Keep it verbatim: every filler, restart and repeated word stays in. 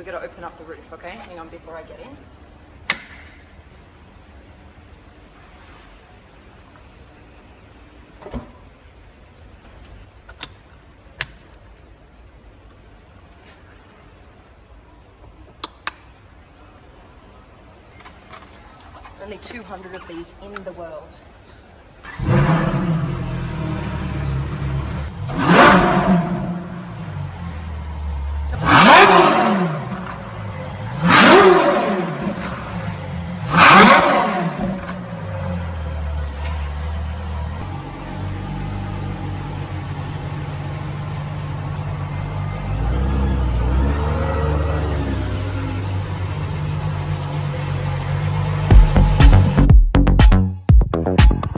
we got to open up the roof, okay? Hang on before I get in. Only two hundred of these in the world.